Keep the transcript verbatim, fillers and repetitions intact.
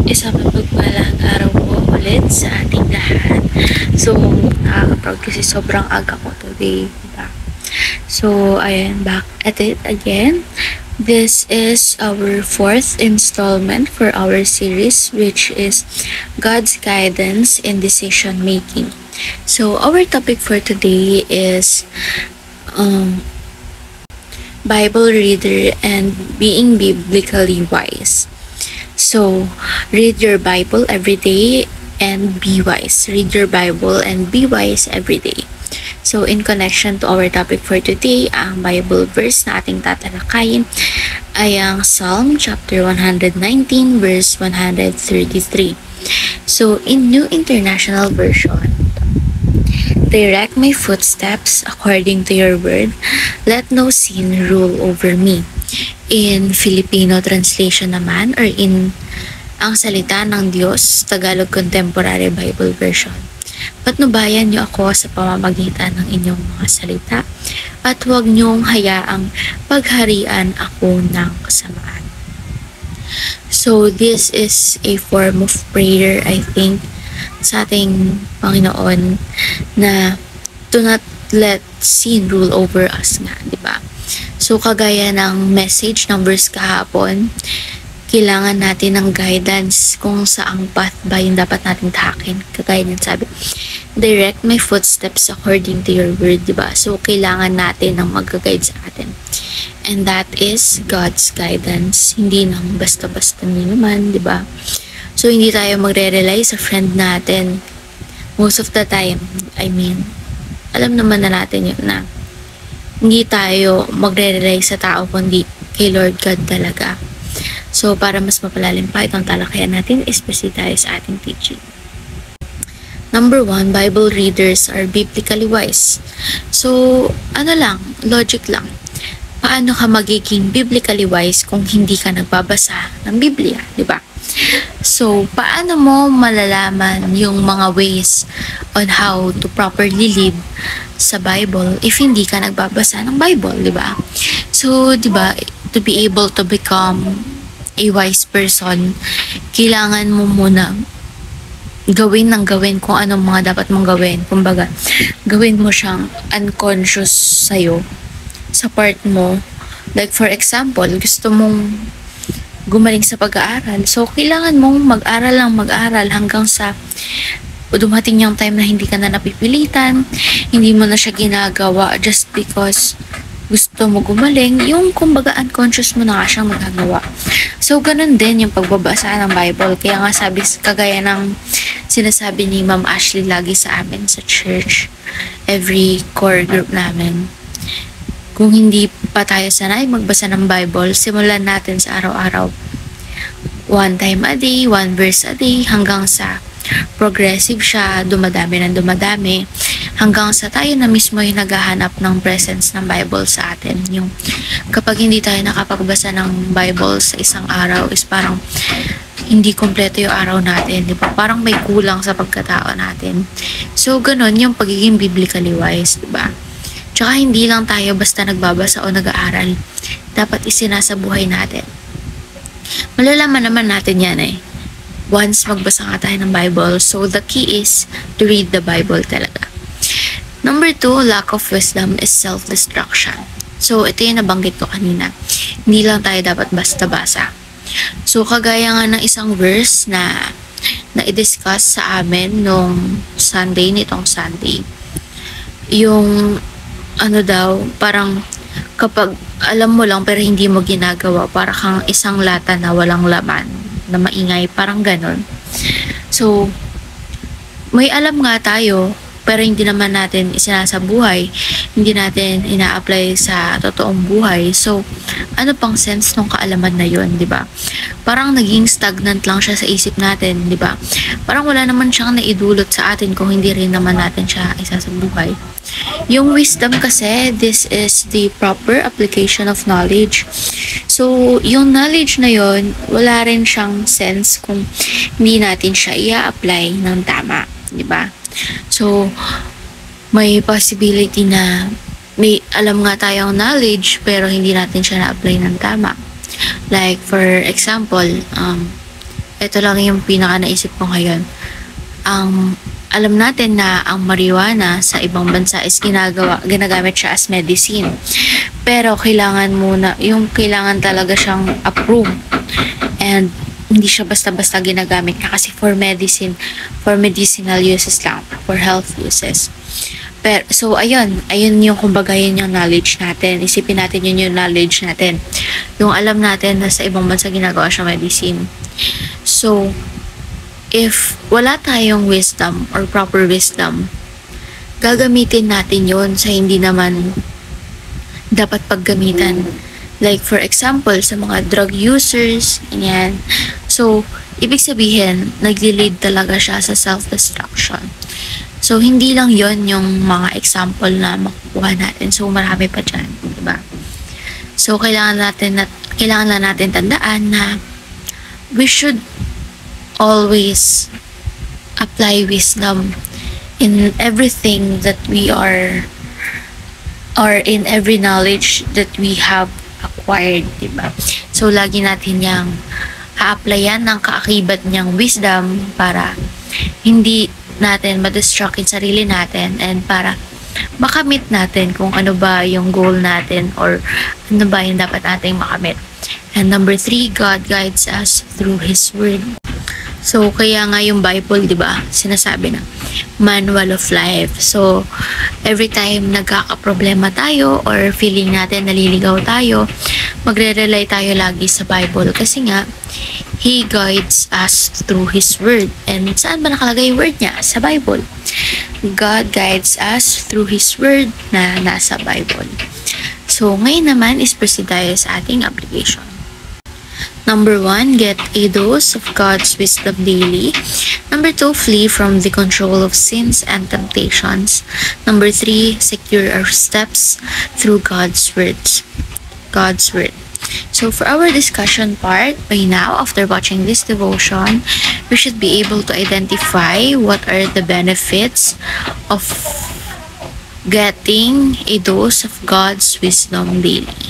Isang mapagpalang araw po ulit sa ating lahat. So, nakaka-proud kasi sobrang aga ko today. Diba? So, ayan, back at it again. This is our fourth installment for our series, which is God's Guidance in Decision Making. So, our topic for today is um, Bible reader and being biblically wise. So, read your Bible every day and be wise. Read your Bible and be wise every day. So, in connection to our topic for today, ang Bible verse na ating tatalakayin ay ang Psalm chapter one nineteen verse one thirty-three. So, in New International Version, direct my footsteps according to your word. Let no sin rule over me. In Filipino translation naman, or in ang salita ng Diyos, Tagalog Contemporary Bible Version. Patnubayan niyo ako sa pamamagitan ng inyong mga salita at huwag niyong hayaang pagharian ako ng kasamaan. So, this is a form of prayer, I think, sa ating Panginoon na do not let sin rule over us nga, di ba? So, kagaya ng message ng verse kahapon, kailangan natin ng guidance kung saang path ba yung dapat natin tahakin. Kagaya ng sabi, direct my footsteps according to your word, di ba? So, kailangan natin ng mag-guide sa atin. And that is God's guidance. Hindi nang basta-basta nyo naman, di ba? So, hindi tayo magre-rely sa friend natin. Most of the time, I mean, alam naman na natin yun na hindi tayo magre-rely sa tao kundi kay Lord God talaga. So, para mas mapalalim pa itong talakayan natin, especially tayo sa ating teaching. Number one, Bible readers are biblically wise. So, ano lang, logic lang. Paano ka magiging biblically wise kung hindi ka nagbabasa ng Biblia, di ba? So, paano mo malalaman yung mga ways on how to properly live sa Bible if hindi ka nagbabasa ng Bible, di ba? So, di ba, to be able to become a wise person, kailangan mo muna gawin ng gawin kung anong mga dapat mong gawin. Kumbaga, gawin mo siyang unconscious sa'yo, sa part mo. Like, for example, gusto mong gumaling sa pag-aaral. So, kailangan mong mag-aral lang mag-aral hanggang sa dumating yung time na hindi ka na napipilitan, hindi mo na siya ginagawa just because gusto mo gumaling, yung kumbaga unconscious mo na nga siyang magagawa. So, ganun din yung pagbabasa ng Bible. Kaya nga sabi, kagaya ng sinasabi ni Ma'am Ashley lagi sa amin sa church, every core group namin, kung hindi pa tayo sanay magbasa ng Bible, simulan natin sa araw-araw. One time a day, one verse a day, hanggang sa progressive siya, dumadami ng dumadami, hanggang sa tayo na mismo yung naghahanap ng presence ng Bible sa atin. Yung kapag hindi tayo nakapagbasa ng Bible sa isang araw is parang hindi kompleto yung araw natin, di ba? Parang may kulang sa pagkatao natin. So, ganun yung pagiging biblically wise, di ba? Tsaka hindi lang tayo basta nagbabasa o nag-aaral. Dapat isinasabuhay natin. Malalaman naman natin yan eh. Once magbasa nga tayo ng Bible. So, the key is to read the Bible talaga. Number two, lack of wisdom is self-destruction. So, ito yung nabanggit ko kanina. Hindi lang tayo dapat basta-basa. So, kagaya nga ng isang verse na na-discuss sa amin nung Sunday, nitong Sunday. Yung, ano daw, parang kapag alam mo lang pero hindi mo ginagawa, para kang isang lata na walang laman, na maingay, parang ganon. So, may alam nga tayo, pero hindi naman natin isinasabuhay, hindi natin ina-apply sa totoong buhay. So, ano pang sense ng kaalaman na yun, di ba? Parang naging stagnant lang siya sa isip natin, di ba? Parang wala naman siyang naidulot sa atin kung hindi rin naman natin siya isasabuhay. Yung wisdom kasi, this is the proper application of knowledge. So, yung knowledge na yon, wala rin siyang sense kung hindi natin siya i-apply ng tama, di ba? So, may possibility na may alam nga tayong knowledge pero hindi natin siya na-apply ng tama. Like, for example, um, ito lang yung pinaka naisip ko ngayon. Ang alam natin na ang marijuana sa ibang bansa is ginagawa, ginagamit siya as medicine. Pero kailangan muna, yung kailangan talaga siyang approve. And hindi siya basta-basta ginagamit na kasi for medicine, for medicinal uses lang, for health uses. Pero, so, ayun, ayun yung kumbaga yun yung knowledge natin. Isipin natin yun yung knowledge natin. Yung alam natin na sa ibang bansa ginagawa siya medicine. So, if wala tayong wisdom or proper wisdom, gagamitin natin yon sa hindi naman dapat paggamitan. Like for example, sa mga drug users, ganyan. So, ibig sabihin, nagli-lead talaga siya sa self-destruction. So, hindi lang yon yung mga example na makukuha natin. So, marami pa dyan, diba? So, kailangan natin, na, kailangan na natin tandaan na we should always apply wisdom in everything that we are or in every knowledge that we have acquired, diba? So, lagi natin yang a-applyan ng kaakibat niyang wisdom para hindi natin ma-distract yung sarili natin and para makamit natin kung ano ba yung goal natin or ano ba yung dapat nating makamit. And number three, God guides us through His Word. So, kaya nga yung Bible, di ba, sinasabi na manual of life. So, every time nagkakaproblema tayo or feeling natin naliligaw tayo, magre-rely tayo lagi sa Bible kasi nga, He guides us through His Word. And saan ba nakalagay yung word niya? Sa Bible. God guides us through His Word na nasa Bible. So, ngayon naman is proceed tayo sa ating application. Number one, get a dose of God's wisdom daily. Number two, flee from the control of sins and temptations. Number three, secure our steps through God's words. God's word. So for our discussion part, by now, after watching this devotion, we should be able to identify what are the benefits of getting a dose of God's wisdom daily.